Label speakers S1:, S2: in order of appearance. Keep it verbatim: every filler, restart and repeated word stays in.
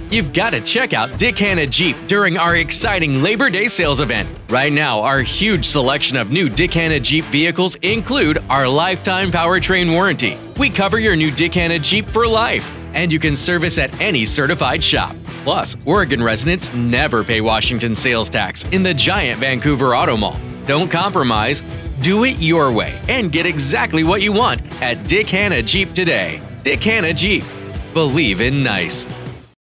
S1: You've got to check out Dick Hanna Jeep during our exciting Labor Day sales event. Right now, our huge selection of new Dick Hanna Jeep vehicles include our lifetime powertrain warranty. We cover your new Dick Hanna Jeep for life, and you can service at any certified shop. Plus, Oregon residents never pay Washington sales tax in the giant Vancouver Automall. Don't compromise. Do it your way and get exactly what you want at Dick Hanna Jeep today. Dick Hanna Jeep. Believe in nice.